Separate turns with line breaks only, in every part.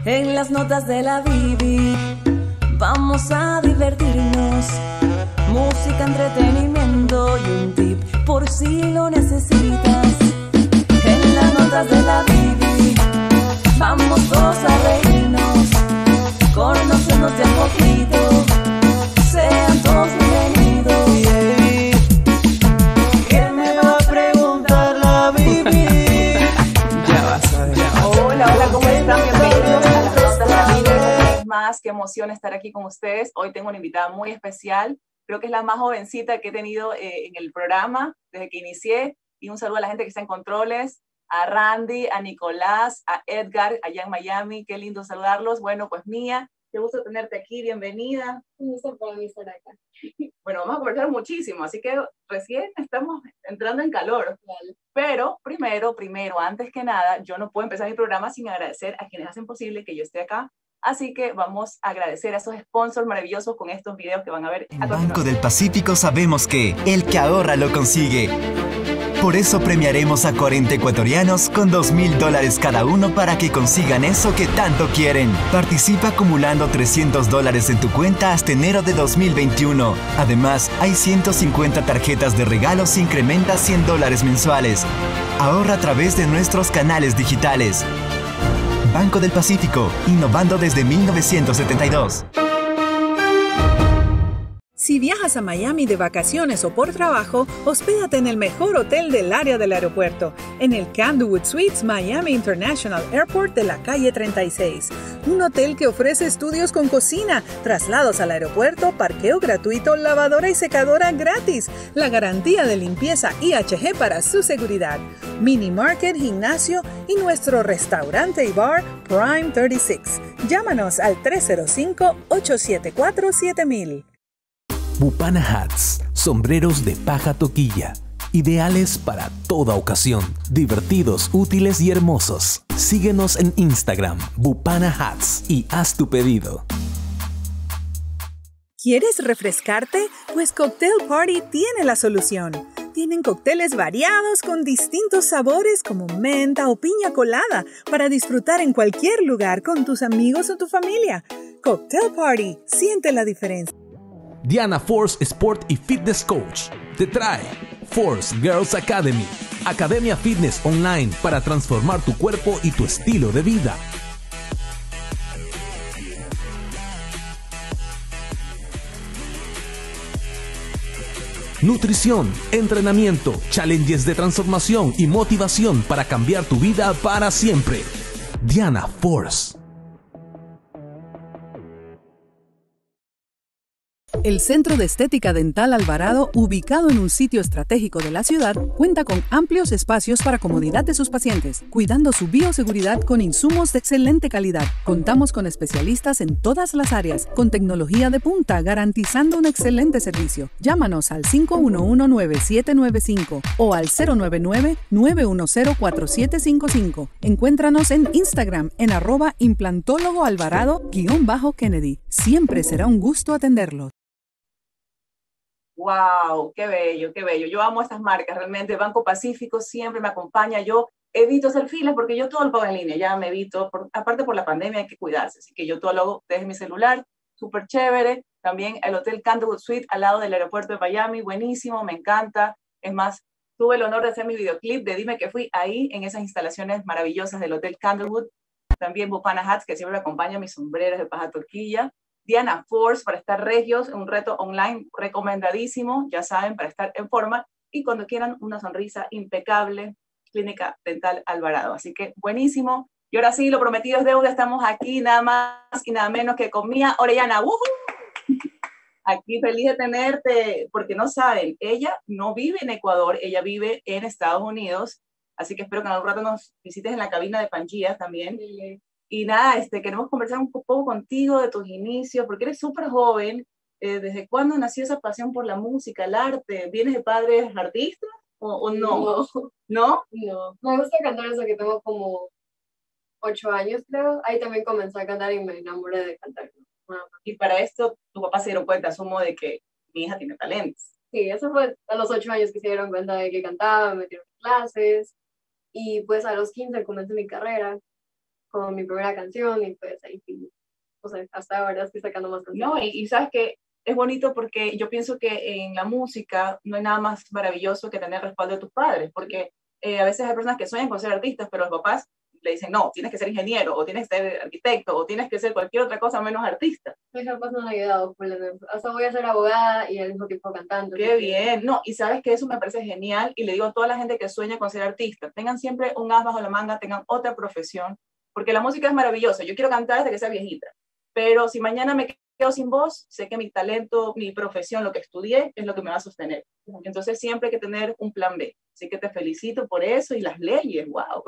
En las notas de la Bibi vamos a divertirnos. Música, entretenimiento y un tip por si lo necesitas. En las notas de la Bibi vamos todos a reírnos, conociéndote un poquito. Sean todos bienvenidos. ¿Qué me va a preguntar la Bibi?
Ya vas a ver.
Hola, hola, ¿cómo están? Bienvenidos a las notas de la Bibi. Una vez más, qué emoción estar aquí con ustedes. Hoy tengo una invitada muy especial. Creo que es la más jovencita que he tenido en el programa desde que inicié. Y un saludo a la gente que está en controles, a Randy, a Nicolás, a Edgar, allá en Miami. Qué lindo saludarlos. Bueno, pues Mía, qué gusto tenerte aquí. Bienvenida.
Un gusto para mí estar acá.
Bueno, vamos a conversar muchísimo, así que recién estamos entrando en calor.
Vale.
Pero primero, antes que nada, yo no puedo empezar mi programa sin agradecer a quienes hacen posible que yo esté acá. Así que vamos a agradecer a esos sponsors maravillosos con estos videos que van a ver.
En Banco del Pacífico sabemos que el que ahorra lo consigue. Por eso premiaremos a 40 ecuatorianos con $2,000 cada uno para que consigan eso que tanto quieren. Participa acumulando $300 en tu cuenta hasta enero de 2021. Además, hay 150 tarjetas de regalos e incrementa $100 mensuales. Ahorra a través de nuestros canales digitales. Banco del Pacífico, innovando desde 1972.
Si viajas a Miami de vacaciones o por trabajo, hospédate en el mejor hotel del área del aeropuerto, en el Candlewood Suites Miami International Airport de la calle 36. Un hotel que ofrece estudios con cocina, traslados al aeropuerto, parqueo gratuito, lavadora y secadora gratis, la garantía de limpieza IHG para su seguridad, mini market, gimnasio y nuestro restaurante y bar Prime 36. Llámanos al 305-874-7000.
Bupana Hats, sombreros de paja toquilla, ideales para toda ocasión, divertidos, útiles y hermosos. Síguenos en Instagram, Bupana Hats, y haz tu pedido.
¿Quieres refrescarte? Pues Cocktail Party tiene la solución. Tienen cócteles variados con distintos sabores como menta o piña colada para disfrutar en cualquier lugar con tus amigos o tu familia. Cocktail Party, siente la diferencia.
Diana Force Sport y Fitness Coach te trae Force Girls Academy, academia fitness online para transformar tu cuerpo y tu estilo de vida. Nutrición, entrenamiento, challenges de transformación y motivación para cambiar tu vida para siempre. Diana Force.
El Centro de Estética Dental Alvarado, ubicado en un sitio estratégico de la ciudad, cuenta con amplios espacios para comodidad de sus pacientes, cuidando su bioseguridad con insumos de excelente calidad. Contamos con especialistas en todas las áreas, con tecnología de punta, garantizando un excelente servicio. Llámanos al 511-9795 o al 099-910-4755. Encuéntranos en Instagram en @implantólogoalvarado_Kennedy. Siempre será un gusto atenderlos.
¡Wow! ¡Qué bello, qué bello! Yo amo estas marcas, realmente. Banco Pacífico siempre me acompaña. Yo evito hacer filas porque yo todo lo pago en línea, ya me evito. Aparte por la pandemia hay que cuidarse, así que yo todo lo hago desde mi celular, súper chévere. También el Hotel Candlewood Suite al lado del aeropuerto de Miami, buenísimo, me encanta. Es más, tuve el honor de hacer mi videoclip de Dime que fui ahí, en esas instalaciones maravillosas del Hotel Candlewood. También Bupana Hats, que siempre me acompaña, mis sombreros de paja toquilla. Diana Force para estar regios, un reto online recomendadísimo, ya saben, para estar en forma y cuando quieran una sonrisa impecable, Clínica Dental Alvarado. Así que buenísimo. Y ahora sí, lo prometido es deuda, estamos aquí nada más y nada menos que con Mía Orellana. Aquí feliz de tenerte, porque no saben, ella no vive en Ecuador, ella vive en Estados Unidos, así que espero que en algún rato nos visites en la cabina de Pangea también.
Sí.
Y nada, queremos conversar un poco contigo de tus inicios, porque eres súper joven. ¿Desde cuándo nació esa pasión por la música, el arte? ¿Vienes de padres artistas o no?
No.
¿No?
No. Me gusta cantar desde que tengo como 8 años, creo. Ahí también comencé a cantar y me enamoré de cantar.
Y para esto, tu papá se dieron cuenta, asumo, de que mi hija tiene talentos.
Sí, eso fue a los 8 años que se dieron cuenta de que cantaba, me metieron en clases. Y pues a los 15 comencé mi carrera. con mi primera canción y pues ahí sí, o sea, hasta ahora estoy sacando más canciones.
No, y sabes que es bonito porque yo pienso que en la música no hay nada más maravilloso que tener el respaldo de tus padres, porque a veces hay personas que sueñan con ser artistas, pero los papás le dicen, no, tienes que ser ingeniero, o tienes que ser arquitecto, o tienes que ser cualquier otra cosa menos artista.
Mis papás no me han ayudado, full en eso. Hasta voy a ser abogada y al mismo tiempo cantante.
Qué bien, no, y sabes que eso me parece genial, y le digo a toda la gente que sueña con ser artista, tengan siempre un as bajo la manga, tengan otra profesión, porque la música es maravillosa, yo quiero cantar desde que sea viejita, pero si mañana me quedo sin voz, sé que mi talento, mi profesión, lo que estudié, es lo que me va a sostener. Entonces siempre hay que tener un plan B, así que te felicito por eso, y las leyes, wow.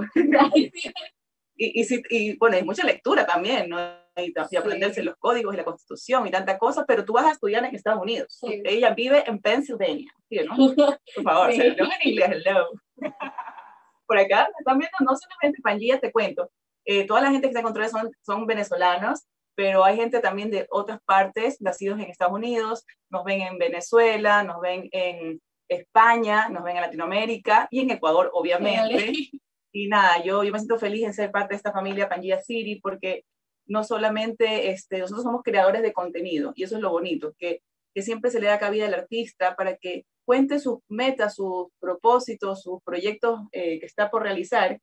Y bueno, hay mucha lectura también, ¿no? Y aprenderse los códigos y la constitución y tanta cosa, pero tú vas a estudiar en Estados Unidos.
Sí.
Ella vive en Pennsylvania, ¿sí, no? Por favor,
Sí.
se lo en inglés, hello. Por acá también, no solamente Pangea, te cuento, toda la gente que se encontró son venezolanos, pero hay gente también de otras partes, nacidos en Estados Unidos, nos ven en Venezuela, nos ven en España, nos ven en Latinoamérica y en Ecuador, obviamente. Y nada, yo me siento feliz en ser parte de esta familia Pangea City, porque no solamente nosotros somos creadores de contenido, y eso es lo bonito, que siempre se le da cabida al artista para que cuente sus metas, sus propósitos, sus proyectos que está por realizar.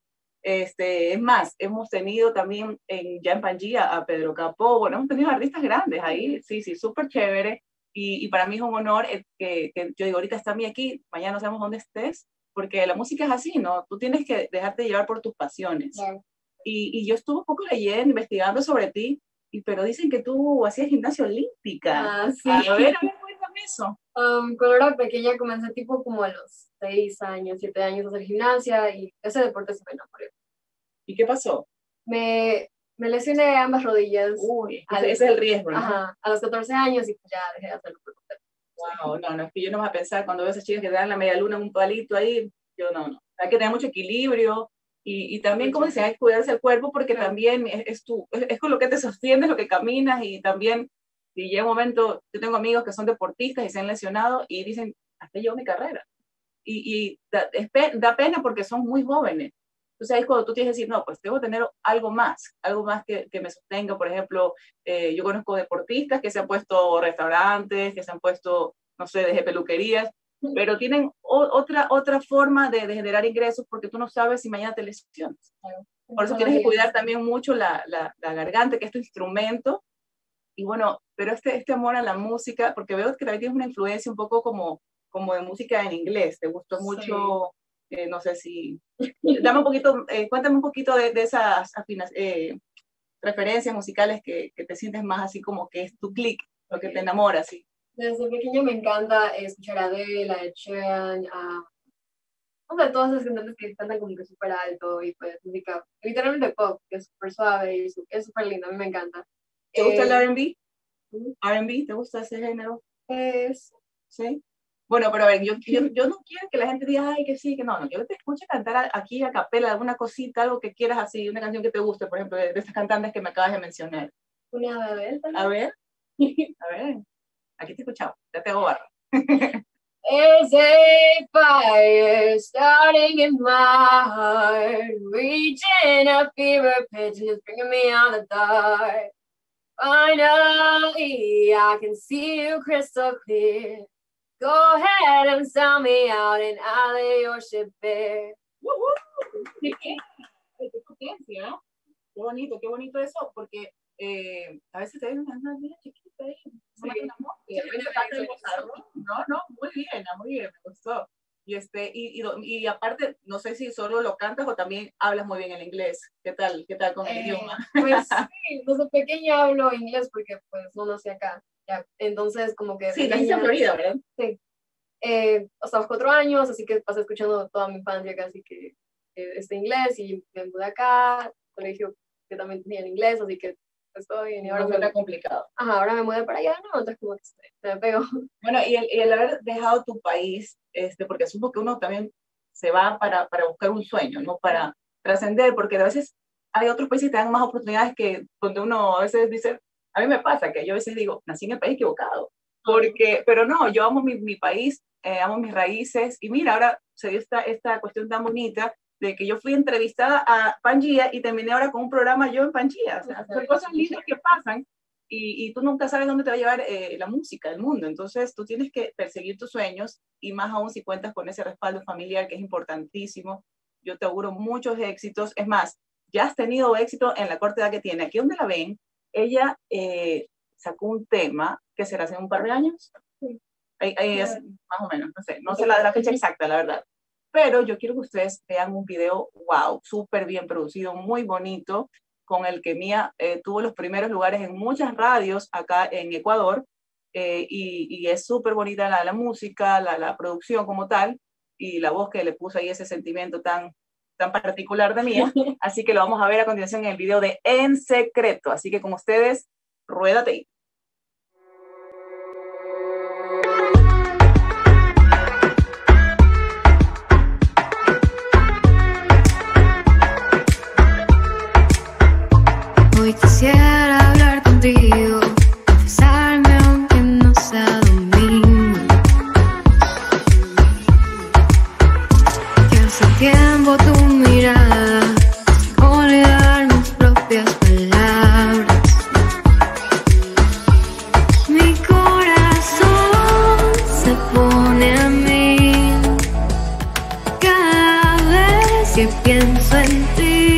Es más, hemos tenido también ya en Pangea a Pedro Capó, bueno, hemos tenido artistas grandes ahí, sí, súper chévere, y para mí es un honor que yo digo, ahorita está a mí aquí, mañana no sabemos dónde estés, porque la música es así, ¿no? Tú tienes que dejarte llevar por tus pasiones.
Claro.
Y yo estuve un poco leyendo, investigando sobre ti, pero dicen que tú hacías gimnasia olímpica.
Ah, sí.
A ver, cuéntame eso.
Cuando era pequeña comencé tipo como a los 6 años, 7 años a hacer gimnasia y ese deporte se me enamoró.
¿Y qué pasó?
Me lesioné ambas rodillas.
Uy, ese es el riesgo, ¿no?
Ajá, a los 14 años y pues ya dejé de hacerlo por completo.
Wow, no, es que yo no me voy a pensar cuando veo a esas chicas que te dan la media luna en un palito ahí, yo no. Hay que tener mucho equilibrio y también, como dicen, hay que cuidarse el cuerpo porque también es con lo que te sostienes, lo que caminas, y también, si llega un momento, yo tengo amigos que son deportistas y se han lesionado y dicen, hasta yo mi carrera. Y da pena porque son muy jóvenes. Entonces ahí es cuando tú tienes que decir, no, pues tengo que tener algo más que me sostenga. Por ejemplo, yo conozco deportistas que se han puesto restaurantes, que se han puesto, no sé, desde peluquerías, pero tienen otra forma de generar ingresos porque tú no sabes si mañana te lesionas. Por eso tienes que cuidar también mucho la garganta, que es tu instrumento. Y bueno, pero este amor a la música, porque veo que también tienes una influencia un poco como de música en inglés, te gustó mucho, no sé si... Dame un poquito, cuéntame un poquito de esas referencias musicales que te sientes más así como que es tu click, lo que te enamora, sí.
Desde pequeña me encanta escuchar a Adele, a Ed Sheeran, o sea, todas esas cantantes que cantan como que súper alto y pues música, literalmente pop, que es súper suave y es súper lindo, a mí me encanta.
¿Te gusta el R&B? ¿R&B? ¿Te gusta ese género? Sí. Bueno, pero a ver, yo no quiero que la gente diga, ay, que sí, que no, yo te escucho cantar aquí a capela alguna cosita, algo que quieras así, una canción que te guste, por ejemplo, de estas cantantes que me acabas de mencionar.
Una de Adele también.
A ver, aquí te he escuchado, ya te hago barra.
There's a fire starting in my heart, reaching a fever pitch and it's bringing me out of the dark. Finally, I can see you crystal clear. Go ahead and sell me out and I'll lay your ship bare.
Qué potencia, qué bonito eso, porque a veces te ven una niña chiquita ahí, no, muy bien, me gustó. Y aparte, no sé si solo lo cantas o también hablas muy bien el inglés. ¿Qué tal con el idioma?
Pues sí, desde pequeña hablo inglés porque pues no nací acá. Ya. Entonces como que...
Sí, naciste en Florida, ¿verdad?
Sí. Hasta los 4 años, así que pasé escuchando toda mi infancia casi que inglés y me mudé acá, colegio que también tenía en inglés, así que estoy en...
Ahora era complicado.
Ajá, ahora me mudé para allá, ¿no? Entonces como que se me pegó.
Bueno, y el haber dejado tu país, porque asumo que uno también se va para buscar un sueño, ¿no? Para trascender, porque a veces hay otros países que te dan más oportunidades que donde uno a veces dice, a mí me pasa que yo a veces digo, nací en el país equivocado, pero no, yo amo mi país, amo mis raíces, y mira, ahora se dio esta cuestión tan bonita de que yo fui entrevistada a Pangea y terminé ahora con un programa yo en Pangea. O sea, son cosas lindas que pasan y tú nunca sabes dónde te va a llevar la música, el mundo. Entonces tú tienes que perseguir tus sueños y más aún si cuentas con ese respaldo familiar que es importantísimo. Yo te auguro muchos éxitos. Es más, ya has tenido éxito en la corta edad que tiene. Aquí donde la ven, ella sacó un tema que será hace un par de años. Sí. Más o menos, no sé la fecha exacta, la verdad. Pero yo quiero que ustedes vean un video, wow, súper bien producido, muy bonito, con el que Mía tuvo los primeros lugares en muchas radios acá en Ecuador, y es súper bonita la música, la producción como tal, y la voz que le puso ahí ese sentimiento tan particular de Mía. Así que lo vamos a ver a continuación en el video de En Secreto. Así que con ustedes, ruédate.
Hoy quisiera hablar contigo, confesarme aunque no sea domingo, que hace tiempo tu mirada olvidar mis propias palabras. Mi corazón se pone a mí cada vez que pienso en ti.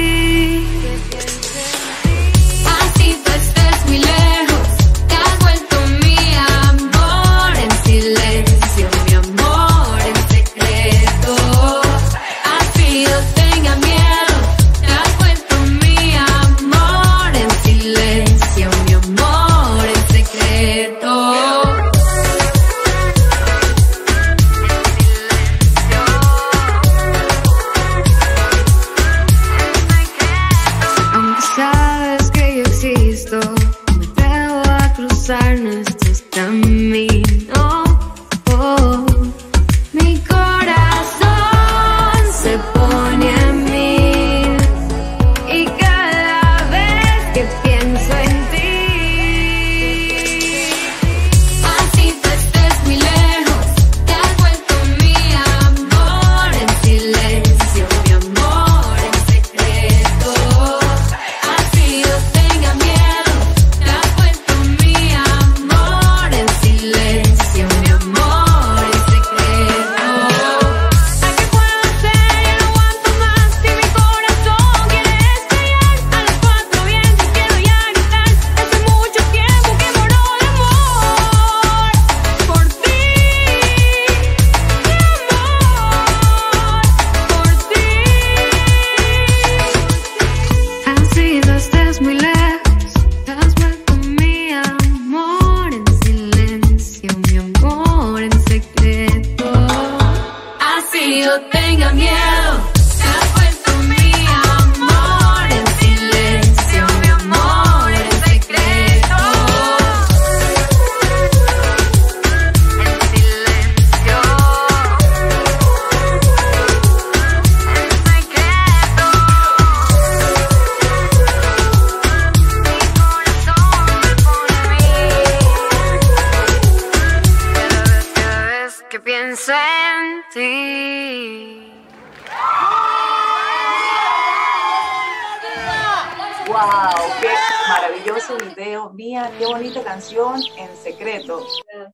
¡Wow! ¡Qué maravilloso video! Mía, qué bonita canción, En Secreto.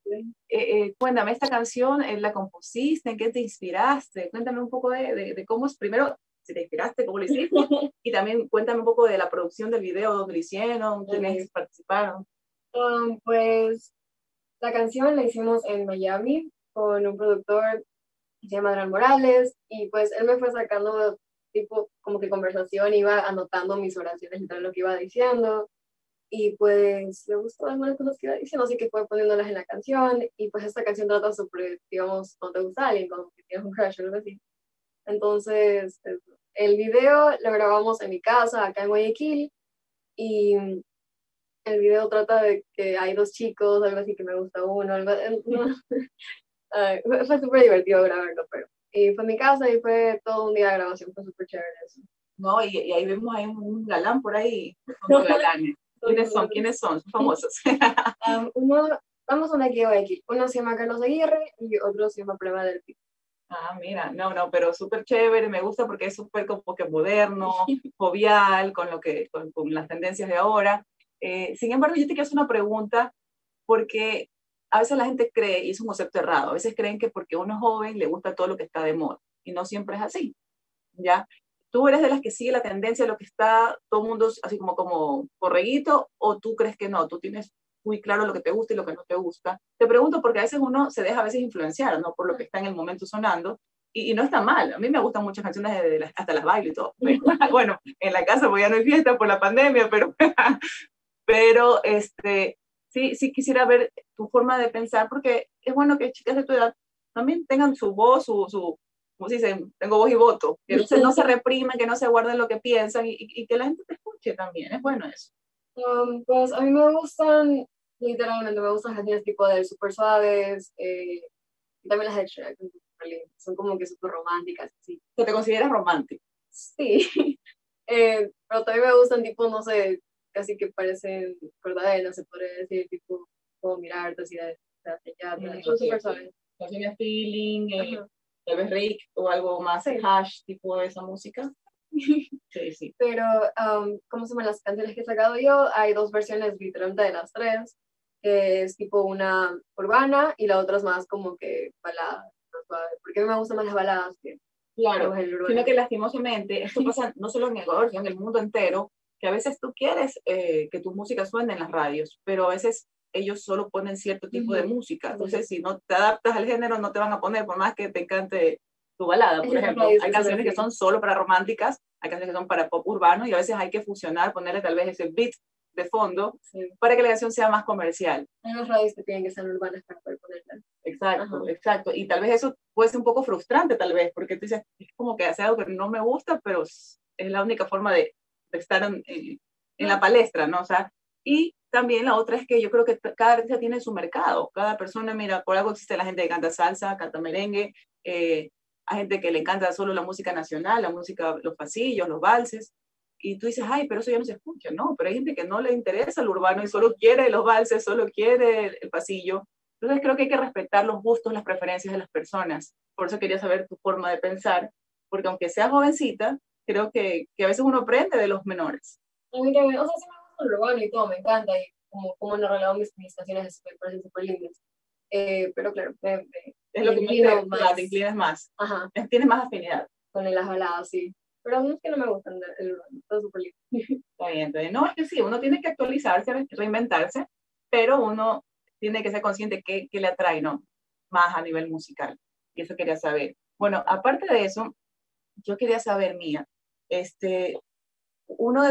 Cuéntame, ¿esta canción la compusiste? ¿En qué te inspiraste? Cuéntame un poco de cómo es, primero, si te inspiraste, cómo lo hiciste, y también cuéntame un poco de la producción del video, dónde lo hicieron, quiénes participaron.
Pues la canción la hicimos en Miami con un productor que se llama Adrián Morales, y pues él me fue sacando tipo como que conversación, iba anotando mis oraciones y todo lo que iba diciendo, y pues le gustó algunas cosas que iba diciendo, así que fue poniéndolas en la canción. Y pues esta canción trata sobre, digamos, no te gusta alguien, como que tienes un crush o algo así. Entonces el video lo grabamos en mi casa acá en Guayaquil, y el video trata de que hay dos chicos, algo así, que me gusta uno, algo, fue súper divertido grabarlo, pero y fue en mi casa y fue todo un día de grabación, fue súper chévere eso.
No, y ahí vemos ahí un galán por ahí, con galanes. ¿Quiénes son? ¿Quiénes son? Son famosos.
Vamos a una aquí de Guayaquil. Uno se llama Carlos Aguirre y otro se llama Prueba del Pico.
Ah, mira, no, pero súper chévere, me gusta porque es súper como que moderno, jovial, con las tendencias de ahora. Sin embargo, yo te quiero hacer una pregunta, porque a veces la gente cree, y es un concepto errado, a veces creen que porque uno es joven le gusta todo lo que está de moda, y no siempre es así, ¿ya? ¿Tú eres de las que sigue la tendencia de lo que está todo el mundo así como borreguito, o tú crees que no? Tú tienes muy claro lo que te gusta y lo que no te gusta. Te pregunto porque a veces uno se deja a veces influenciar, ¿no? Por lo que está en el momento sonando, y no está mal. A mí me gustan muchas canciones, hasta las bailo y todo. Bueno, en la casa pues ya no hay fiesta por la pandemia, pero sí quisiera ver tu forma de pensar, porque es bueno que chicas de tu edad también tengan su voz, ¿cómo se dice? Tengo voz y voto, que no se repriman, que no se guarden lo que piensan, y que la gente te escuche también, es bueno eso.
Pues a mí me gustan, literalmente me gustan canciones tipo de súper suaves, y también las de Shrek, son como que súper románticas, sí.
¿Que te consideras romántico?
Sí, pero también me gustan tipo, no sé, casi que parecen verdaderas, se podría decir, tipo, como mirarte así de allá, son súper suaves.
Canciones feeling,
Ajá.
tal vez Rick o algo más,
Sí.
hash, tipo de esa música. Sí.
Pero, ¿cómo se llaman las canciones que he sacado yo? Hay dos versiones literalmente de las tres, que es tipo una urbana y la otra es más como que balada, más suave, porque a mí me gustan más las baladas que
Claro,
el urbano.
sino que lastimosamente esto pasa no solo en Ecuador, sino en el mundo entero, que a veces tú quieres que tu música suene en las radios, pero a veces ellos solo ponen cierto tipo de música. Entonces, si no te adaptas al género, no te van a poner, por más que te encante tu balada, por ejemplo. Hay canciones que son solo para románticas, hay canciones que son para pop urbano, y a veces hay que fusionar, ponerle tal vez ese beat de fondo, para que la canción sea más comercial.
Hay unas radios que tienen que ser urbanas para poder ponerla.
Exacto. Y tal vez eso puede ser un poco frustrante, tal vez, porque tú dices, es como que hace algo que no me gusta, pero es la única forma de estar en la palestra, ¿no? O sea, y también la otra es que yo creo que cada artista tiene su mercado. Cada persona, mira, por algo existe la gente que canta salsa, canta merengue, hay gente que le encanta solo la música nacional, la música, los pasillos, los valses, y tú dices, ay, pero eso ya no se escucha, ¿no? Pero hay gente que no le interesa el urbano y solo quiere los valses, solo quiere el pasillo. Entonces creo que hay que respetar los gustos, las preferencias de las personas. Por eso quería saber tu forma de pensar, porque aunque seas jovencita, creo que a veces uno aprende de los menores.
A mí también, o sea, sí me gusta el urbano y todo, me encanta, y como han arreglado mis canciones me parecen súper lindas. Pero claro,
es lo que te inclinas más.
Ajá.
Tienes más afinidad.
Con las baladas, sí. Pero a mí es que no me gustan el urbano, está súper lindo.
Está bien. No, es que sí, uno tiene que actualizarse, reinventarse, pero uno tiene que ser consciente que le atrae, ¿no? Más a nivel musical. Y eso quería saber. Bueno, aparte de eso, yo quería saber, Mía, uno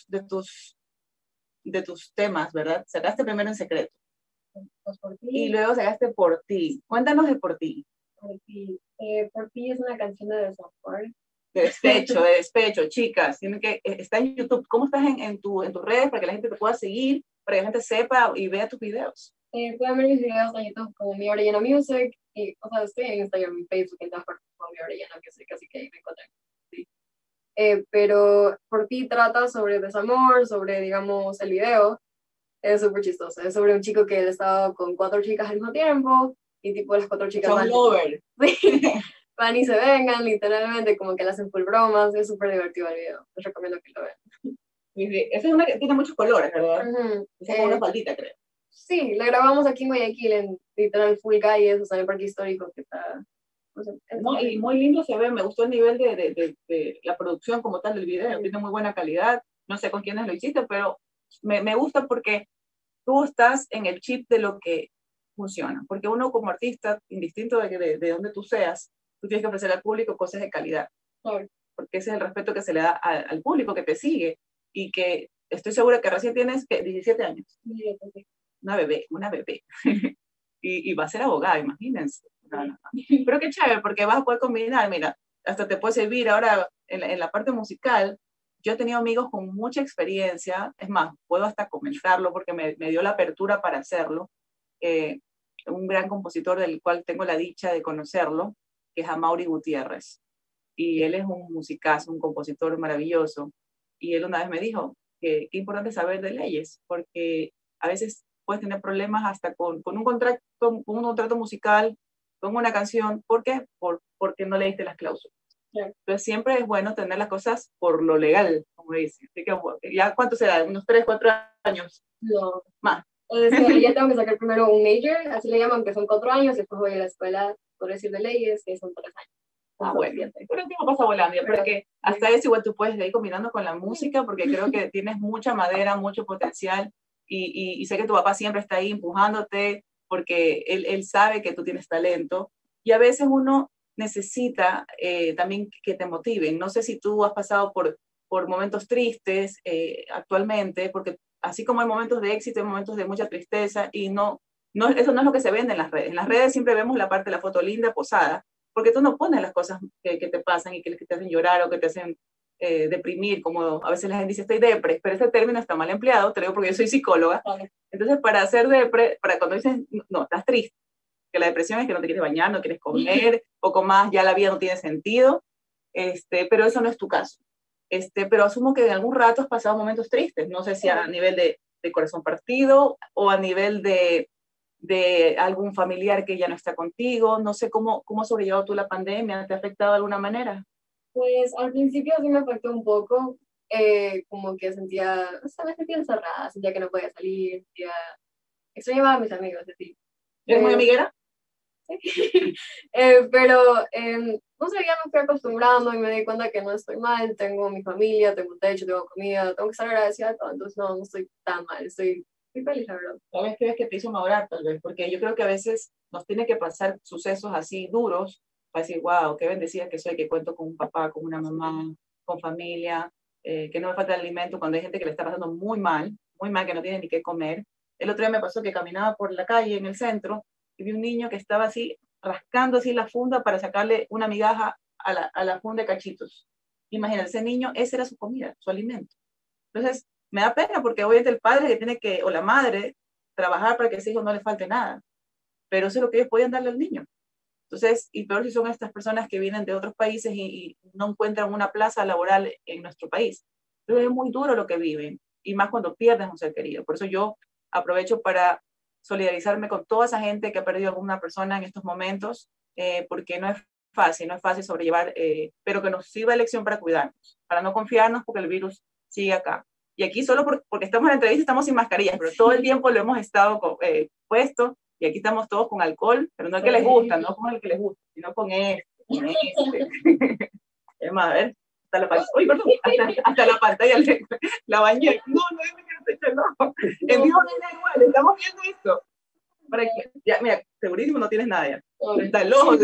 de tus temas, ¿verdad? Sacaste primero En Secreto.
Pues por ti.
Y luego sacaste Por Ti. Cuéntanos de Por Ti.
Por Ti es una canción de desamor.
De despecho, chicas. Está en YouTube. ¿Cómo estás en tus redes para que la gente te pueda seguir, para que la gente sepa y vea tus videos?
Pueden ver mis videos en YouTube como Mi Orellana Music, y, o sea, estoy en Instagram y Facebook, en todas partes como Mi Orellana Music, así que ahí me encuentran. Sí. Pero Por Ti trata sobre desamor, sobre, digamos, el video. Es súper chistoso. Es sobre un chico que él estaba con 4 chicas al mismo tiempo, y tipo las 4 chicas van y se vengan, literalmente, como que le hacen full bromas. Es súper divertido el video. Les recomiendo que lo vean.
Esa es una que tiene muchos colores, ¿verdad? Es como una faldita, creo.
Sí, la grabamos aquí en Guayaquil, en literal full calles, o sea, en el parque histórico que está... O sea,
y muy lindo se ve, me gustó el nivel de la producción como tal del video, tiene muy buena calidad, no sé con quiénes lo hiciste, pero me gusta porque tú estás en el chip de lo que funciona, porque uno como artista, indistinto de donde tú seas, tú tienes que ofrecer al público cosas de calidad, porque ese es el respeto que se le da al público que te sigue, y que estoy segura que recién tienes 17 años. Una bebé. y va a ser abogada, imagínense. No. Pero qué chévere, porque vas a poder combinar, mira, hasta te puede servir ahora en la parte musical. Yo he tenido amigos con mucha experiencia, es más, puedo hasta comentarlo porque me dio la apertura para hacerlo. Un gran compositor del cual tengo la dicha de conocerlo, que es Amaury Gutiérrez. Y él es un musicazo, un compositor maravilloso. Y él una vez me dijo que qué importante saber de leyes, porque a veces puedes tener problemas hasta con un contrato musical, pongo una canción, ¿por qué? Porque no leíste las cláusulas.
Claro.
Entonces siempre es bueno tener las cosas por lo legal, como dicen. Así que, ¿ya cuánto se da? ¿Unos 3, 4 años?
No.
Más.
Es que ya tengo que sacar primero un major, así le llaman, que son 4 años, y después voy a la escuela, por decir, de leyes, que son 3 años.
Ah, bueno, pero el tiempo pasa volando, porque hasta eso igual tú puedes ir combinando con la música, porque creo que tienes mucha madera, mucho potencial, y sé que tu papá siempre está ahí empujándote, porque él sabe que tú tienes talento, y a veces uno necesita también que te motiven. No sé si tú has pasado por momentos tristes actualmente, porque así como hay momentos de éxito, hay momentos de mucha tristeza, y eso no es lo que se vende en las redes. En las redes siempre vemos la parte de la foto linda, posada, porque tú no pones las cosas que te pasan y que te hacen llorar o que te hacen deprimir, como a veces la gente dice, estoy depre, pero ese término está mal empleado, te lo digo porque yo soy psicóloga. Entonces, para hacer depre, para cuando dices, no, estás triste, que la depresión es que no te quieres bañar, no quieres comer, poco más, ya la vida no tiene sentido, pero eso no es tu caso. Pero asumo que en algún rato has pasado momentos tristes, no sé si a nivel de corazón partido o a nivel de algún familiar que ya no está contigo, no sé cómo has sobrellevado tú la pandemia, ¿te ha afectado de alguna manera?
Pues al principio sí me afectó un poco, como que me sentía encerrada, sentía que no podía salir, extrañaba a mis amigos, así.
¿Eres muy amiguera?
Sí. Pero no sé, ya me fui acostumbrando y me di cuenta que no estoy mal, tengo mi familia, tengo un techo, tengo comida, tengo que estar agradecida de todo, entonces no estoy tan mal, estoy feliz, la verdad.
¿Sabes qué es que te hizo madurar, tal vez? Porque yo creo que a veces nos tiene que pasar sucesos así duros para decir, wow, qué bendecida que soy, que cuento con un papá, con una mamá, con familia, que no me falta el alimento cuando hay gente que le está pasando muy mal, que no tiene ni qué comer. El otro día me pasó que caminaba por la calle en el centro y vi un niño que estaba así, rascando así la funda para sacarle una migaja a la funda de cachitos. Imagínate, ese niño, esa era su comida, su alimento. Entonces, me da pena porque obviamente el padre que tiene que, o la madre, trabajar para que a ese hijo no le falte nada. Pero eso es lo que ellos podían darle al niño. Entonces, y peor si son estas personas que vienen de otros países y no encuentran una plaza laboral en nuestro país. Entonces es muy duro lo que viven, y más cuando pierden a un ser querido. Por eso yo aprovecho para solidarizarme con toda esa gente que ha perdido a alguna persona en estos momentos, porque no es fácil sobrellevar, pero que nos sirva de lección para cuidarnos, para no confiarnos porque el virus sigue acá. Y aquí solo porque estamos en la entrevista estamos sin mascarillas, pero todo el tiempo lo hemos estado puesto, y aquí estamos todos con alcohol, pero no el que les gusta, no con el que les gusta, sino con este. Es más, a ver, hasta la pantalla la bañé. No, en vivo no es igual, estamos viendo esto. Para que, ya, mira, segurísimo no tienes nada ya. Está el ojo.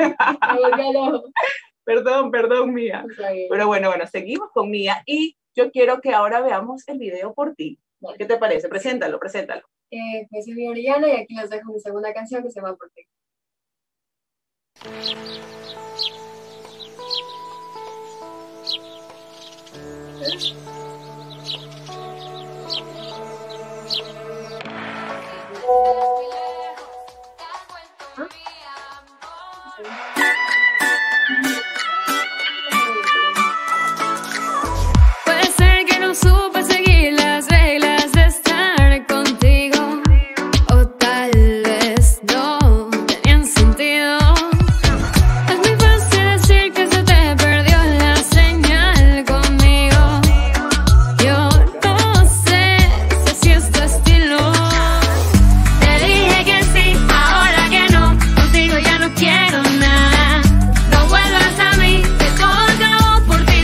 Perdón, Mía. Pero bueno, seguimos con Mía, y yo quiero que ahora veamos el video por ti. ¿Qué te parece? Preséntalo.
Pues soy mi Oriana y aquí les dejo mi segunda canción que se llama Por ti.
Puede ser que no supe seguir las reglas de estar contigo, o tal vez no tenían sentido. Es muy fácil decir que se te perdió la señal conmigo. Yo no sé si así es tu estilo. Te dije que sí, ahora que no, contigo ya no quiero nada. No vuelvas a mí, que todo acabó por ti,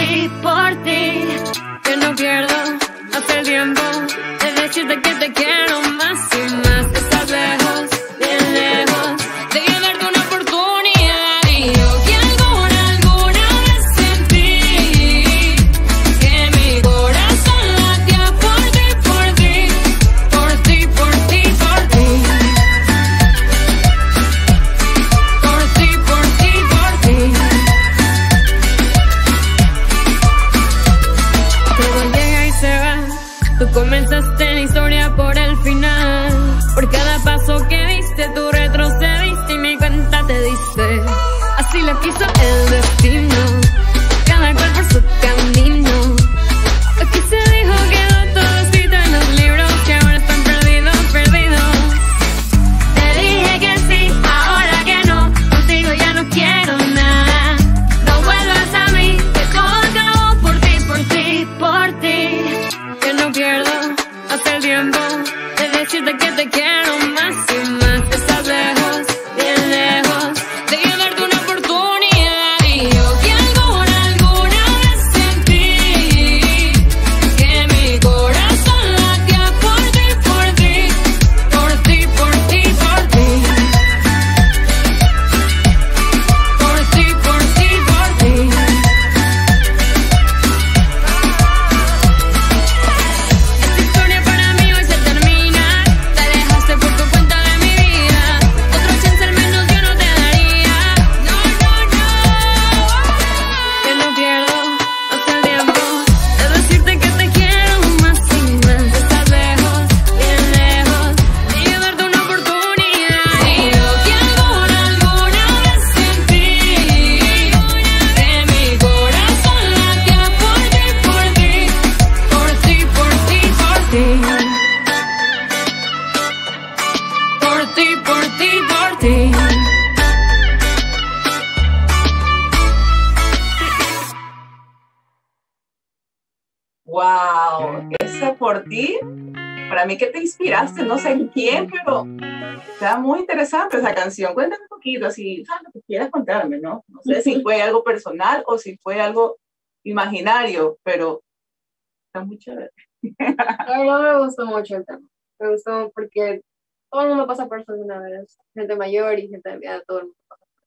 que no pierdo hasta el tiempo de decirte que te quiero más y más. Estás lejos, bien lejos, de darte una oportunidad. Y yo que alguna vez sentí que mi corazón latía por ti, por ti, por ti, por ti, por ti, por ti, por ti, por ti. Todo llega y se va. Tú comenzaste la historia por el final. Por cada paso que diste, tú retrocediste y mi cuenta te diste. Así lo quiso el destino, cada cual por su camino. Lo que se dijo quedó todo escrito en los libros que ahora están perdidos. Te dije que sí, ahora que
¡Wow! Ese por ti, para mí que te inspiraste, no sé en quién, pero está muy interesante esa canción. Cuéntame un poquito, si sabes lo que quieras contarme, ¿no? No sé si fue algo personal o si fue algo imaginario, pero está muy chévere.
La verdad me gustó mucho el tema. Me gustó porque todo el mundo pasa por eso alguna vez. Gente mayor y gente de mi edad, todo el mundo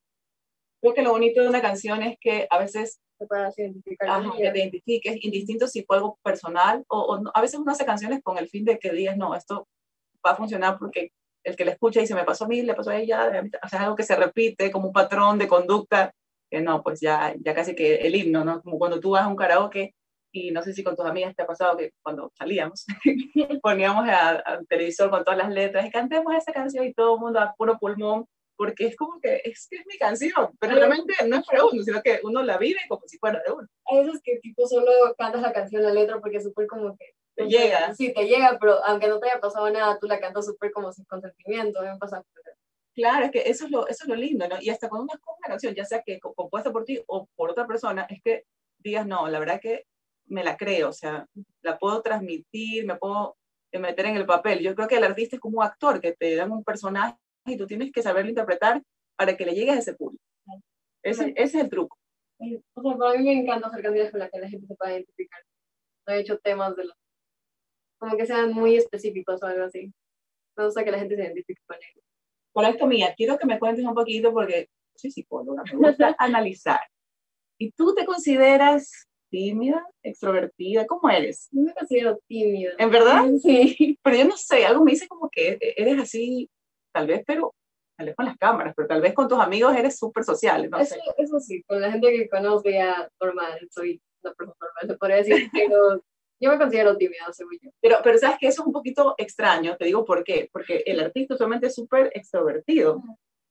Creo que lo bonito de una canción es que a veces
se puede identificar con
que
ella.
te identifiques, indistinto si fue algo personal o no. A veces uno hace canciones con el fin de que digas, no, esto va a funcionar porque el que le escucha dice, me pasó a mí, le pasó a ella, o sea, es algo que se repite como un patrón de conducta, que no, pues ya casi que el himno, ¿no? Como cuando tú vas a un karaoke y no sé si con tus amigas te ha pasado que cuando salíamos poníamos al televisor con todas las letras y cantemos esa canción y todo el mundo a puro pulmón, porque es como que es mi canción, pero realmente no es para uno, sino que uno la vive como si fuera de uno.
Hay veces que tipo solo cantas la canción, la letra, porque es súper como que...
Te llega.
Sí, te llega, pero aunque no te haya pasado nada, tú la cantas súper como sin consentimiento. Me pasa.
Claro, es que eso es lo lindo, ¿no? Y hasta cuando uno escoge una canción, ya sea que compuesta por ti o por otra persona, es que digas, no, la verdad que me la creo, o sea, la puedo transmitir, me puedo meter en el papel. Yo creo que el artista es como un actor, que te dan un personaje y tú tienes que saberlo interpretar para que le llegue a ese público. Ese es el truco.
O sea, para mí me encanta hacer canciones con las que la gente se pueda identificar. No he hecho temas de los... como que sean muy específicos o algo así. Me gusta que la gente se identifique con ellos.
Por esto, Mía, quiero que me cuentes un poquito porque soy psicóloga, me gusta analizar. ¿Y tú te consideras tímida, extrovertida? ¿Cómo eres?
Yo me considero tímida.
¿En verdad?
Sí.
Pero yo no sé, algo me dice como que eres así, tal vez, pero tal vez con las cámaras, pero tal vez con tus amigos eres súper social, no sé.
Eso sí, con la gente que conozco ya normal, soy una persona normal, se podría decir, pero yo me considero tímida, según yo.
Pero sabes que eso es un poquito extraño, te digo por qué, porque el artista usualmente es súper extrovertido,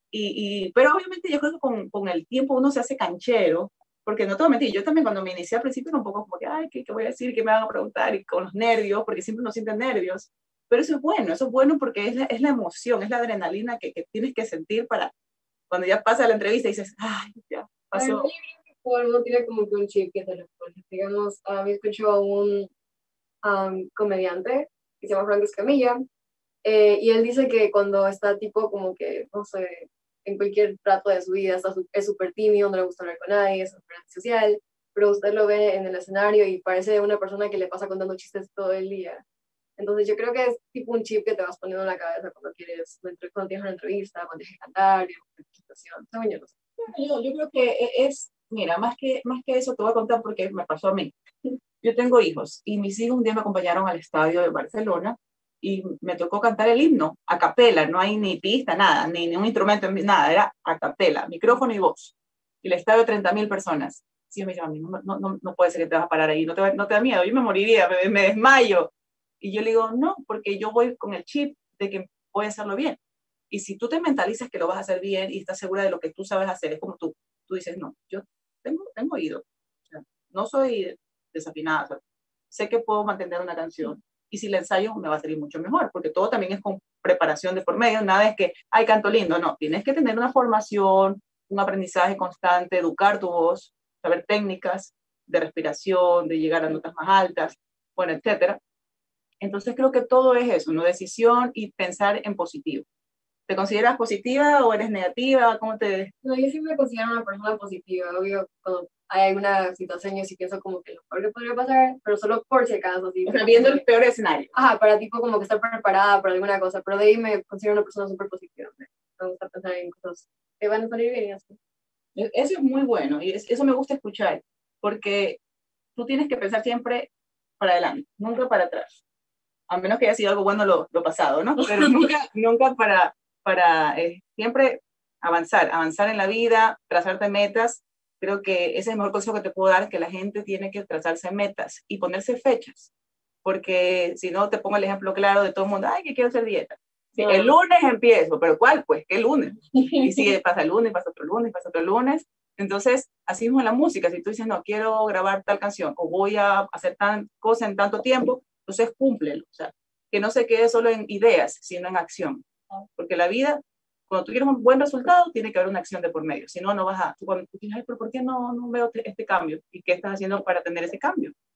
pero obviamente yo creo que con el tiempo uno se hace canchero, porque no te voy a mentir, yo también cuando me inicié al principio era un poco como que, ay, ¿qué voy a decir? ¿Qué me van a preguntar? Y con los nervios, porque siempre uno siente nervios, pero eso es bueno porque es la emoción, es la adrenalina que tienes que sentir para cuando ya pasa la entrevista y dices, ay, ya pasó.
Todo el mundo tiene como que un chip que te lo pone. Digamos, a mí escucho a un comediante que se llama Franco Escamilla, y él dice que cuando está tipo como que, no sé, en cualquier trato de su vida, es súper tímido, no le gusta hablar con nadie, es súper antisocial, pero usted lo ve en el escenario y parece una persona que le pasa contando chistes todo el día. Entonces yo creo que es tipo un chip que te vas poniendo en la cabeza cuando tienes una entrevista, cuando tienes que cantar, una presentación, ¿saben? Yo no sé.
Yo creo que mira, más que eso te voy a contar porque me pasó a mí. Yo tengo hijos y mis hijos un día me acompañaron al estadio de Barcelona y me tocó cantar el himno a capela, no hay ni pista, nada, ni un instrumento, nada, era a capela, micrófono y voz. Y el estadio de 30.000 personas. Sí, me llaman, no puede ser que te vas a parar ahí, no te da miedo, yo me moriría, me desmayo. Y yo le digo, no, porque yo voy con el chip de que voy a hacerlo bien. Y si tú te mentalizas que lo vas a hacer bien y estás segura de lo que tú sabes hacer, es como tú dices, no, yo tengo oído, o sea, no soy desafinada, o sea, sé que puedo mantener una canción y si la ensayo me va a salir mucho mejor, porque todo también es con preparación de por medio, nada es que, ay, canto lindo, no, tienes que tener una formación, un aprendizaje constante, educar tu voz, saber técnicas de respiración, de llegar a notas más altas, bueno, etcétera. Entonces creo que todo es eso, una decisión y pensar en positivo. ¿Te consideras positiva o eres negativa? ¿Cómo te...?
No, yo siempre me considero una persona positiva, obvio, cuando hay alguna situación yo sí pienso como que lo peor que podría pasar, pero solo por si acaso. ¿Sí?
O sea, viendo el peor escenario.
Ajá, para tipo como que estar preparada para alguna cosa, pero de ahí me considero una persona súper positiva. Me gusta pensar en cosas que van a salir bien y así.
Eso es muy bueno y eso me gusta escuchar, porque tú tienes que pensar siempre para adelante, nunca para atrás. A menos que haya sido algo bueno lo pasado, ¿no? Pero nunca para siempre avanzar en la vida, trazarte metas. Creo que ese es el mejor consejo que te puedo dar, que la gente tiene que trazarse metas y ponerse fechas, porque si no te pongo el ejemplo claro de todo el mundo, ay, que quiero hacer dieta. Sí, el lunes empiezo, pero ¿cuál? Pues, ¿qué lunes? Y sigue, pasa el lunes, pasa otro lunes, pasa otro lunes. Entonces, así mismo en la música, si tú dices, no, quiero grabar tal canción o voy a hacer tal cosa en tanto tiempo, entonces cúmplelo. O sea, que no se quede solo en ideas, sino en acción. Porque la vida, cuando tú quieres un buen resultado, tiene que haber una acción de por medio. Si no, no vas a... Cuando tú dices, ay, pero ¿por qué no veo este cambio? ¿Y qué estás haciendo para tener ese cambio?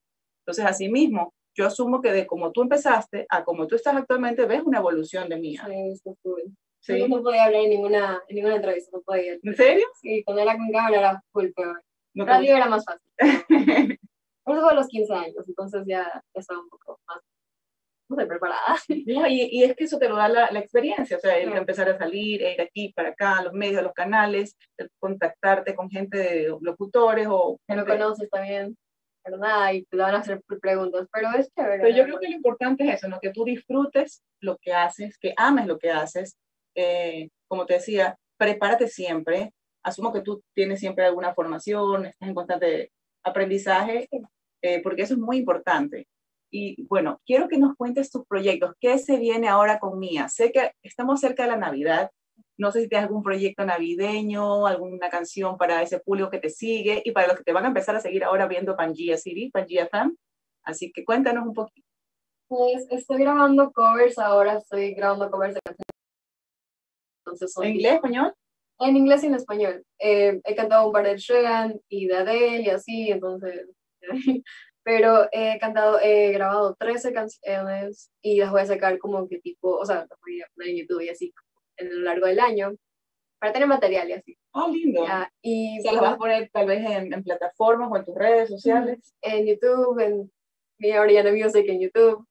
Entonces, así mismo, yo asumo que de como tú empezaste a como tú estás actualmente, ves una evolución de Mía.
Sí, está cool.
¿Sí?
Yo no podía hablar en ninguna entrevista, no podía.
¿En serio?
Sí, cuando era con cámara era full peor.
No te
Radio era más fácil. Por eso fue a los 15 años, entonces ya estaba un poco más, no sé, preparada.
No, y es que eso te lo da la experiencia, o sea, el
Claro.
empezar a salir, ir aquí para acá, a los medios, a los canales, el contactarte con gente de locutores o...
Que no conoces también, ¿verdad? Y te van a hacer preguntas, pero es chévere.
Pero yo creo que lo importante es eso, ¿no? Que tú disfrutes lo que haces, que ames lo que haces. Como te decía, prepárate siempre. Asumo que tú tienes siempre alguna formación, estás en constante aprendizaje, porque eso es muy importante. Y bueno, quiero que nos cuentes tus proyectos. ¿Qué se viene ahora con Mía? Sé que estamos cerca de la Navidad. No sé si tienes algún proyecto navideño, alguna canción para ese público que te sigue y para los que te van a empezar a seguir ahora viendo Pangea City, Pangea Fan. Así que cuéntanos un poquito.
Pues estoy grabando covers ahora, estoy grabando covers de canciones. Entonces,
¿En inglés, español?
En inglés y en español. He cantado un par de Sheeran y de Adele y así, entonces... Pero he grabado 13 canciones y las voy a sacar como que tipo, o sea, las voy a poner en YouTube y así en lo largo del año para tener material y así.
Oh, lindo.
Y
¿Se las vas a poner tal vez en plataformas o en tus redes sociales?
En YouTube, en mi Oriana Music en YouTube.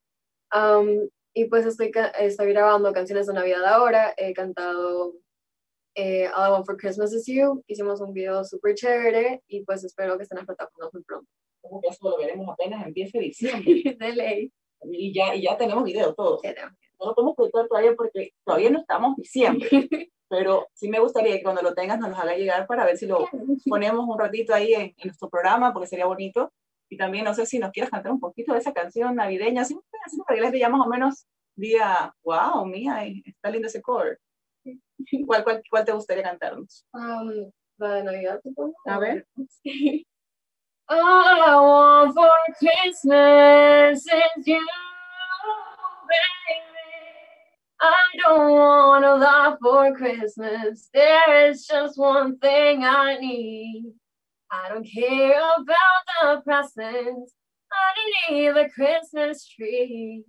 Y pues estoy grabando canciones de Navidad ahora. He cantado All I Want for Christmas Is You. Hicimos un video súper chévere y pues espero que estén en las plataformas muy pronto.
Como que eso lo veremos apenas empiece diciembre.
De ley.
Y ya tenemos video todos.
Ya tenemos.
No lo podemos publicar todavía porque todavía no estamos diciembre. Pero sí me gustaría que cuando lo tengas nos los haga llegar para ver si lo ponemos un ratito ahí en nuestro programa, porque sería bonito. Y también no sé si nos quieres cantar un poquito de esa canción navideña, así para que les ya más o menos diga, wow, Mía, está lindo ese cover. ¿Cuál te gustaría cantarnos?
La de Navidad, supongo.
A ver.
All I want for Christmas is you, baby. I don't want a lot for Christmas. There is just one thing I need. I don't care about the presents underneath the Christmas tree.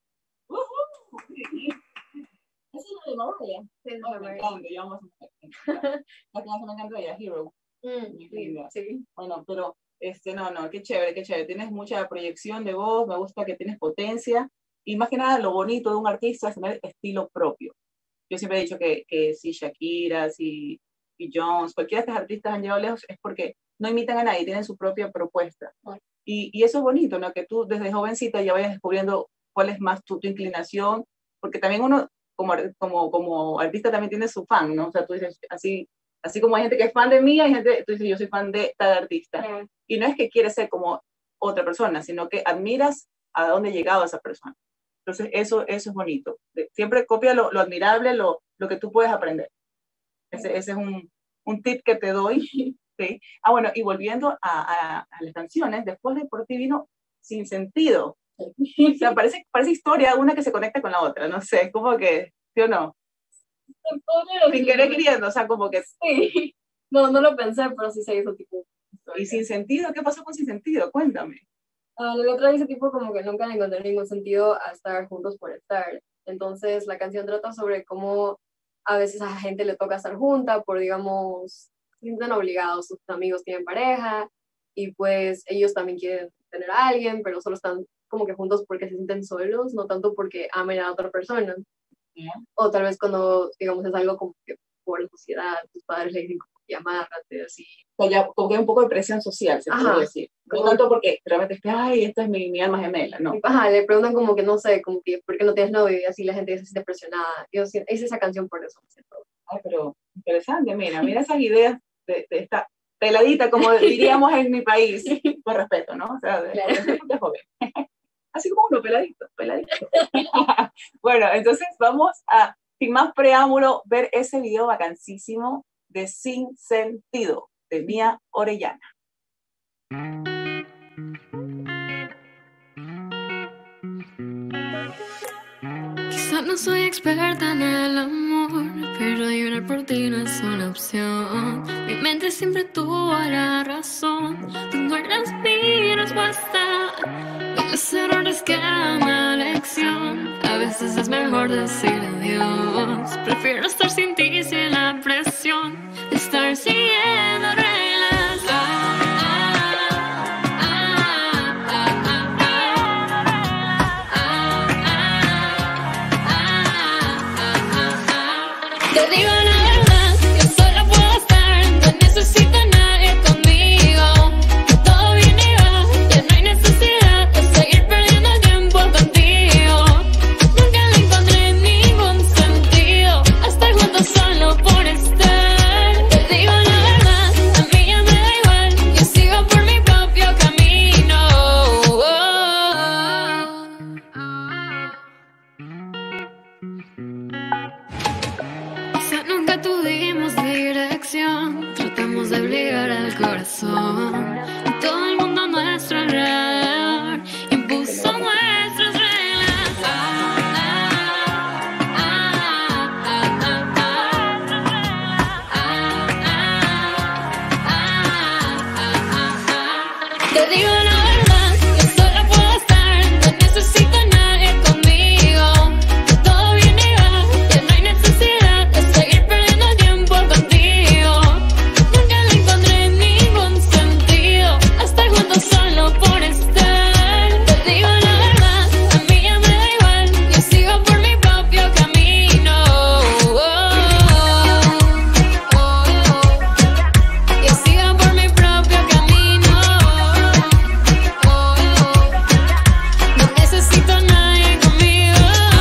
Esa es la de Mariah.
Sí,
Oh, me encanta, yo amo esa la canción me encanta de ella, Hero.
Sí.
Bueno, pero no, qué chévere, qué chévere. Tienes mucha proyección de voz, me gusta que tienes potencia y más que nada lo bonito de un artista es tener estilo propio. Yo siempre he dicho que si Shakira, si Jones, cualquiera de estos artistas han llegado lejos es porque no imitan a nadie, tienen su propia propuesta. Y eso es bonito, ¿no? Que tú desde jovencita ya vayas descubriendo cuál es más tu inclinación, porque también uno como artista también tiene su fan, ¿no? O sea, tú dices, así como hay gente que es fan de mí, hay gente, tú dices, yo soy fan de tal artista. Y no es que quieres ser como otra persona, sino que admiras a dónde ha llegado esa persona. Entonces, eso es bonito. Siempre copia lo admirable, lo que tú puedes aprender. Ese es un tip que te doy. ¿Sí? Bueno, y volviendo a las canciones, después de Por Ti vino Sin Sentido. O sea, parece historia una que se conecta con la otra, no sé, como que, ¿sí o no? Sin querer queriendo, o sea, como que...
Sí. No lo pensé, pero sí se hizo tipo...
¿Y Sin Sentido? ¿Qué pasó con Sin Sentido? Cuéntame.
La letra dice tipo como que nunca le encontré ningún sentido a estar juntos por estar. Entonces la canción trata sobre cómo a veces a la gente le toca estar junta por, digamos, se sienten obligados, sus amigos tienen pareja y pues ellos también quieren tener a alguien, pero solo están como que juntos porque se sienten solos, no tanto porque amen a otra persona. O tal vez cuando, digamos, es algo como que por la sociedad, tus padres le dicen como que amárrate, así.
O ya, como que hay un poco de presión social, se puede decir. No tanto porque realmente es que, ay, esta es mi alma gemela, no.
Le preguntan como que, no sé, como que, ¿por qué no tienes novio? Y así la gente se siente presionada. Yo hice esa canción por eso.
Ay, pero interesante, mira esas ideas de esta peladita, como diríamos en mi país, con respeto, ¿no? O sea, de joven. Así como uno, peladito. Bueno, entonces vamos a, sin más preámbulo, ver ese video vacancísimo de Sin Sentido, de Mía Orellana.
Quizás no soy experta en el amor, pero llorar por ti no es una opción. Mi mente siempre tuvo la razón. Tú no eres mi respuesta De los errores queda una lección. A veces es mejor decir adiós. Prefiero estar sin ti, sin la presión de estar siguiendo reglas. Te digo la verdad, yo sola puedo estar, no necesito a nadie conmigo. Todo viene y va, ya no hay necesidad de seguir perdiendo el tiempo contigo. Nunca le encontré ningún sentido a estar juntos solo por estar. Te digo la verdad, a mí ya me da igual, yo sigo por mi propio camino. Quizá nunca tuvimos dirección, tratamos de obligar al corazón. Y todo el mundo a nuestro alrededor impuso nuestras reglas. Te digo la verdad, yo sola puedo estar, no necesito a nadie conmigo. Todo viene y va, ya no hay necesidad de seguir perdiendo el tiempo contigo. Nunca le encontré ningún sentido a estar juntos solo por estar. Te digo la verdad, a mí ya me da igual, yo sigo por mi propio camino. Yo sigo por mi propio camino. No necesito a nadie conmigo.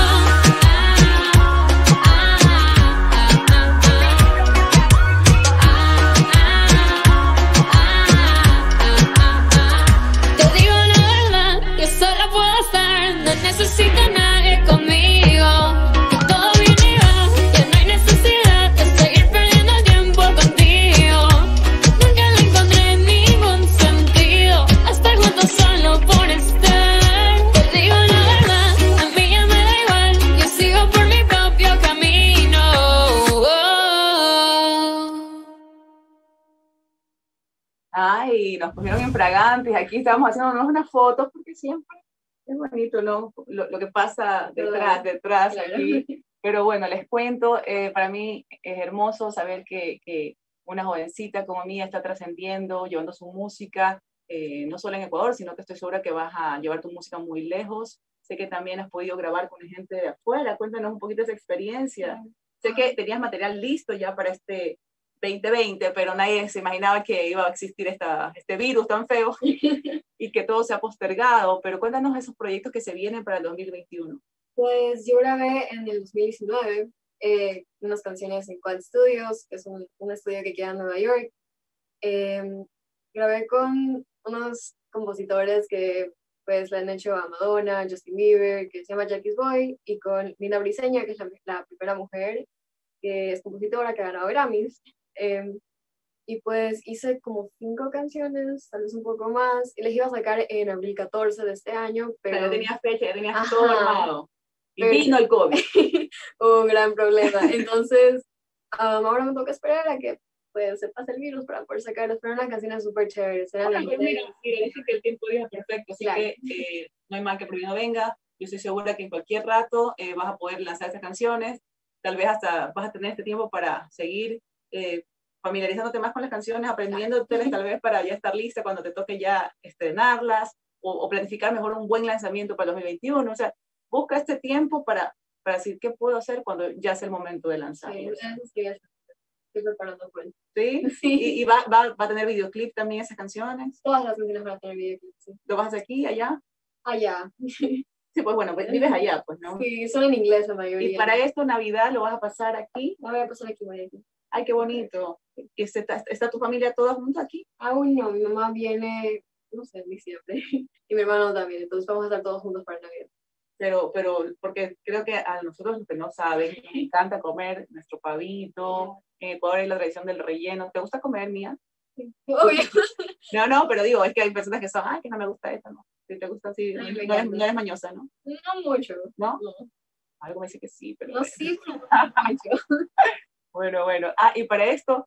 Te digo la verdad, yo sola puedo estar, no necesito a nadie conmigo. Todo viene y va, ya no hay necesidad de seguir perdiendo el tiempo contigo. Nunca le encontré ningún sentido a estar juntos solo por estar. Te digo la verdad, a mí ya me da igual, yo sigo por mi propio camino.
Ay, nos pusieron infragantes. Aquí estábamos haciéndonos unas fotos porque siempre es bonito, ¿no? Lo que pasa detrás
Claro.
aquí. Pero bueno, les cuento, para mí es hermoso saber que una jovencita como mía está trascendiendo, llevando su música, no solo en Ecuador, sino que estoy segura que vas a llevar tu música muy lejos. Sé que también has podido grabar con gente de afuera. Cuéntanos un poquito de esa experiencia. Sé que tenías material listo ya para este 2020, pero nadie se imaginaba que iba a existir este virus tan feo y que todo se ha postergado. Pero cuéntanos esos proyectos que se vienen para el 2021.
Pues yo grabé en el 2019 unas canciones en Quad Studios, que es un estudio que queda en Nueva York. Grabé con unos compositores que pues le han hecho a Madonna, Justin Bieber, que se llama Jackie's Boy, y con Nina Briseña, que es la primera mujer que es compositora, que ha ganado Grammys. Y pues hice como 5 canciones, tal vez un poco más, y les iba a sacar en abril 14 de este año, pero...
Ya tenías fecha, ya tenías
Ajá.
todo armado. Y
Pero-
vino el COVID.
un gran problema. Entonces, ahora me toca esperar a que pues, se pase el virus para poder sacarlos, pero unas canciones súper chéveres. Eran
Bueno,
en
pues
inglés.
mira, dice que el tiempo es perfecto, así
Claro.
que no hay mal que por bien no venga. Yo estoy segura que en cualquier rato vas a poder lanzar esas canciones. Tal vez hasta vas a tener este tiempo para seguir familiarizándote más con las canciones, aprendiéndotelas tal vez para ya estar lista cuando te toque ya estrenarlas o planificar mejor un buen lanzamiento para el 2021. O sea, busca este tiempo para decir qué puedo hacer cuando ya sea el momento de lanzar.
Sí, estoy preparando pues.
¿Sí?
Sí.
¿Y va a tener videoclip también esas canciones?
Todas las canciones van a tener videoclips. Sí.
¿Lo vas a hacer aquí, allá?
Allá.
Sí, pues bueno, pues vives allá, pues, ¿no?
Sí, son en inglés la mayoría.
Y para esto, Navidad, ¿lo vas a pasar aquí?
La voy a pasar aquí, María.
Ay, qué bonito. ¿Está tu familia toda junta aquí?
Aún no, mi mamá viene, no sé, en diciembre. Y mi hermano también, entonces vamos a estar todos juntos para Navidad.
Pero porque creo que a nosotros los que no saben, nos encanta comer nuestro pavito. En Ecuador hay la tradición del relleno. ¿Te gusta comer, Mía?
Obvio.
No, pero digo, es que hay personas que son, ay, que no me gusta esto, ¿no? Si te gusta así,
Ay,
no
me
eres,
encanta.
no eres mañosa, ¿no?
No mucho.
¿No?
No,
Algo me dice que sí, pero
no
bueno.
sí, pero no mucho.
Bueno. Y para esto,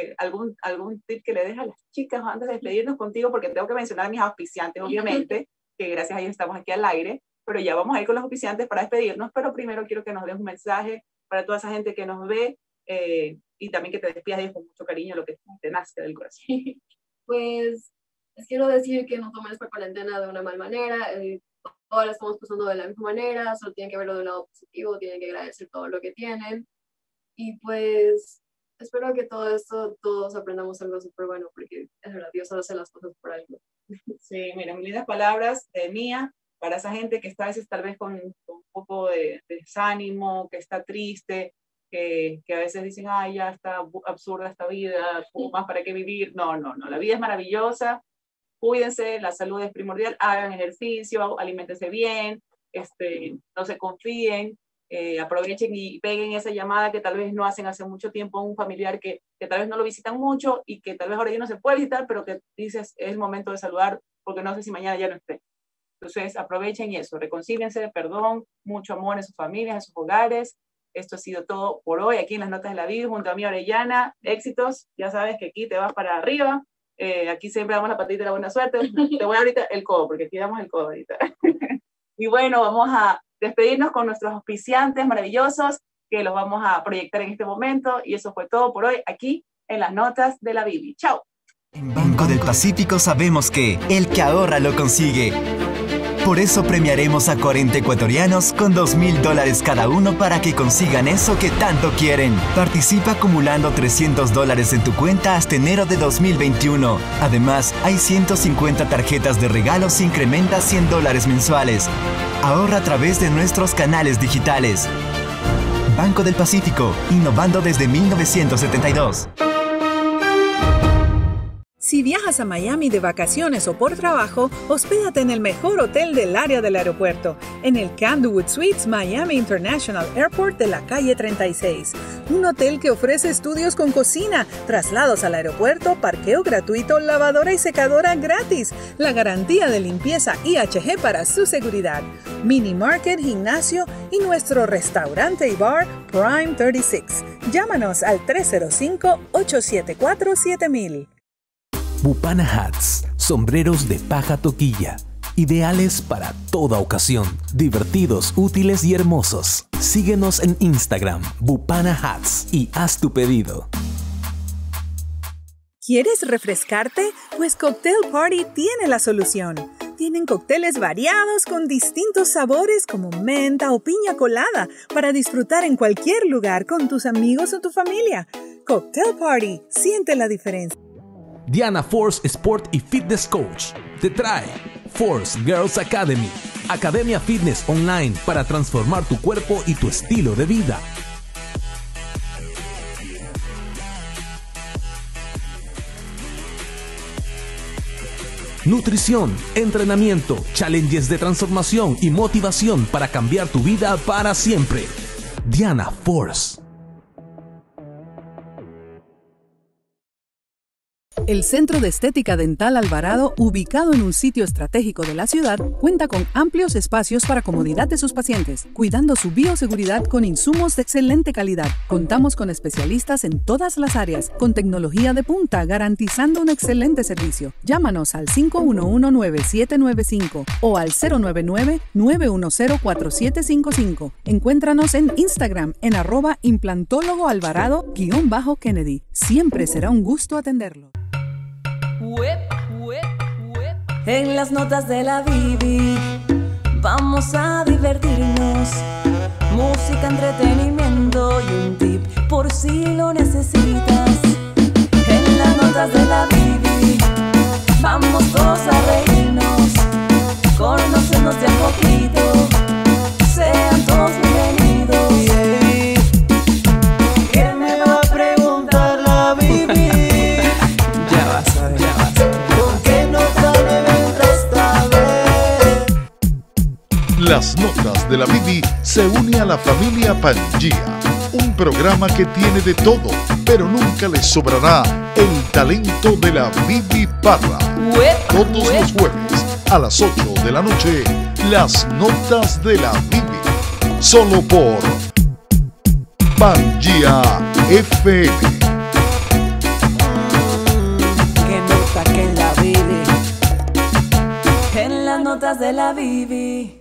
¿algún tip que le dejes a las chicas antes de despedirnos contigo? Porque tengo que mencionar a mis auspiciantes, obviamente. que gracias a ellos estamos aquí al aire, pero ya vamos a ir con los oficiantes para despedirnos, pero primero quiero que nos des un mensaje para toda esa gente que nos ve y también que te despidas con mucho cariño, lo que te nazca del corazón.
Pues les quiero decir que no tomen esta cuarentena de una mala manera, todos la estamos pasando de la misma manera, solo tienen que verlo de un lado positivo, tienen que agradecer todo lo que tienen, y pues espero que todo esto, todos aprendamos algo súper bueno, porque es verdad, Dios hace las cosas por algo.
Sí, mira, muy lindas palabras de Mía, para esa gente que está a veces tal vez con un poco de desánimo, que está triste, que a veces dicen, ay, ya está absurda esta vida, más para qué vivir. No, la vida es maravillosa, cuídense, la salud es primordial, hagan ejercicio, aliméntense bien, no se confíen, aprovechen y peguen esa llamada que tal vez no hacen hace mucho tiempo a un familiar que tal vez no lo visitan mucho y que tal vez ahora ya no se puede visitar, pero que dices, es el momento de saludar porque no sé si mañana ya no esté. Entonces aprovechen eso, reconcíliense, perdón, mucho amor en sus familias, en sus hogares. Esto ha sido todo por hoy aquí en las Notas de la Bibi junto a mí, Orellana. Éxitos, ya sabes que aquí te vas para arriba. Aquí siempre damos la patita de la buena suerte. Te voy ahorita el codo, porque aquí damos el codo ahorita. Y bueno, vamos a despedirnos con nuestros auspiciantes maravillosos que los vamos a proyectar en este momento. Y eso fue todo por hoy aquí en las Notas de la Bibi. ¡Chao!
En Banco del Pacífico sabemos que el que ahorra lo consigue. Por eso premiaremos a 40 ecuatorianos con $2,000 cada uno para que consigan eso que tanto quieren. Participa acumulando $300 en tu cuenta hasta enero de 2021. Además, hay 150 tarjetas de regalos e incrementa $100 mensuales. Ahorra a través de nuestros canales digitales. Banco del Pacífico, innovando desde 1972.
Si viajas a Miami de vacaciones o por trabajo, hospédate en el mejor hotel del área del aeropuerto, en el Candlewood Suites Miami International Airport de la calle 36. Un hotel que ofrece estudios con cocina, traslados al aeropuerto, parqueo gratuito, lavadora y secadora gratis, la garantía de limpieza IHG para su seguridad, mini market, gimnasio y nuestro restaurante y bar Prime 36. Llámanos al 305-874-7000.
Bupana Hats, sombreros de paja toquilla, ideales para toda ocasión, divertidos, útiles y hermosos. Síguenos en Instagram, Bupana Hats, y haz tu pedido.
¿Quieres refrescarte? Pues Cocktail Party tiene la solución. Tienen cócteles variados con distintos sabores como menta o piña colada para disfrutar en cualquier lugar con tus amigos o tu familia. Cocktail Party, siente la diferencia.
Diana Force Sport y Fitness Coach te trae Force Girls Academy, academia fitness online para transformar tu cuerpo y tu estilo de vida. Nutrición, entrenamiento, challenges de transformación y motivación para cambiar tu vida para siempre. Diana Force.
El Centro de Estética Dental Alvarado, ubicado en un sitio estratégico de la ciudad, cuenta con amplios espacios para comodidad de sus pacientes, cuidando su bioseguridad con insumos de excelente calidad. Contamos con especialistas en todas las áreas, con tecnología de punta, garantizando un excelente servicio. Llámanos al 511-9795 o al 099-910-4755. Encuéntranos en Instagram en @implantólogoalvarado_Kennedy. Siempre será un gusto atenderlo.
En las notas de la Bibi vamos a divertirnos. Música, entretenimiento y un tip por si lo necesitas. En las notas de la Bibi vamos todos a reírnos, conocernos de a poquito. Sean todos bienvenidos.
¿Qué me va a preguntar la Bibi?
Las Notas de la Bibi se une a la familia Pangea, un programa que tiene de todo, pero nunca les sobrará el talento de la Bibi Parra. Todos los jueves a las 8 de la noche, Las Notas de la Bibi, solo por Pangea FM.
Que nota que la Bibi. En la notas de la Bibi.